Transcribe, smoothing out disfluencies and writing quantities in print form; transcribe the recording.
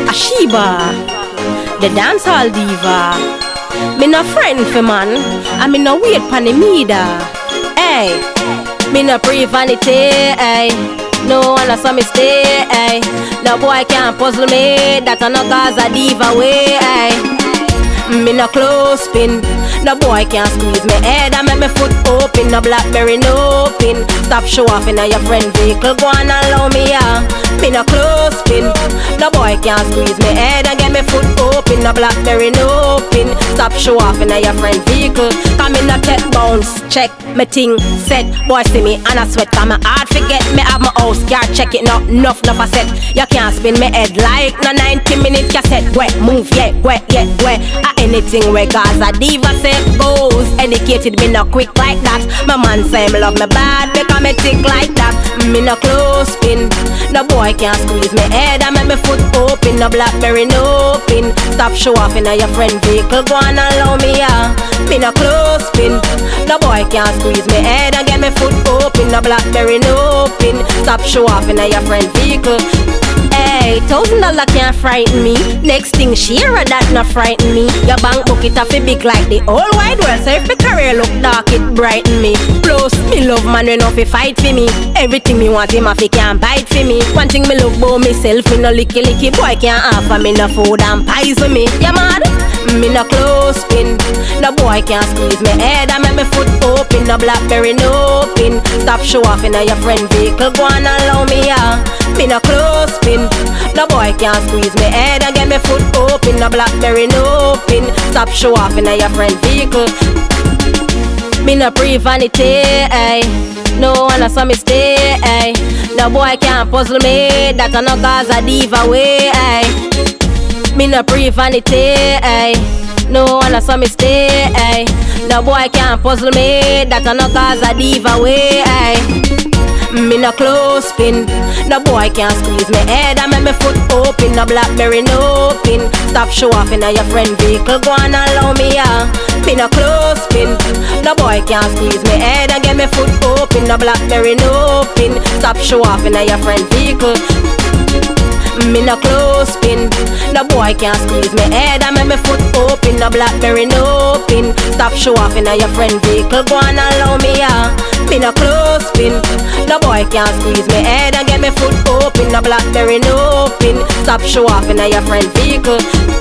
Asheba, the dancehall diva. Me no friend for man, and me no wait pon the meter. Hey, me no pre vanity. Hey, no one saw me stay. Hey, no boy can't puzzle me. That I no cause a diva way. Hey, me no close pin. No boy can't squeeze me head and make me foot open. No Blackberry no pin. Stop show off in your friend vehicle. Go on and allow me me no close pin. No boy can't squeeze me head and get me foot open. No Blackberry no pin. Stop show off in your friend vehicle. Come in a tech bounce. Check me ting set. Boy see me and I sweat. Come my heart forget me have my house. Can't check it not enough I set. You can't spin me head like no 90 minutes cassette. Wet move yeah wet yeah wet. Anything where cause a diva say goes. Educated me not quick like that. My man say me love me bad because me tick like that. Me no close pin. No boy can't squeeze me head and make me foot open. No Blackberry no pin. Stop show off in your friend vehicle. Go on and allow me me no close pin. No boy can't squeeze me head and get me foot open. No Blackberry no pin. Stop show off in your friend vehicle. Hey, $1,000 can't frighten me. Next thing share that not frighten me. Your bank book it off big like the whole wide world. So if my career look dark it brighten me. Plus me love man when off fight for me. Everything me want him off he can't bite for me. One thing me love about myself, me no licky boy can't offer me no food and pies with me. You mad? Me no close pin. No boy can't squeeze me head and make me foot open. No Blackberry no pin. Stop show off in your friend vehicle. Go on and allow me me no close pin. No boy can't squeeze me head and get me foot open. No Blackberry no pin. Stop show off in your friend vehicle. Me no pre vanity. Ay. No one saw me stay. Ay. No boy can't puzzle me. That I no cause a diva way. Ay. Me no pre vanity. Ay. No one saw me stay. Ay. No boy can't puzzle me. That I no cause a diva way. Ay. Me no close pin. No boy can't squeeze me head and make me foot open. No Blackberry no pin. Stop show off in your friend vehicle. Go on and allow me me no close pin. No boy can't squeeze me head and get me foot open. No Blackberry no pin. Stop show off in your friend vehicle. Me no close pin. No boy can't squeeze me head and make me foot open. No Blackberry no pin. Stop show off in your friend vehicle. Go on and allow me me no close pin. No boy can't squeeze me head and get me foot open. No Blackberry no pin. Stop show off in your friend vehicle.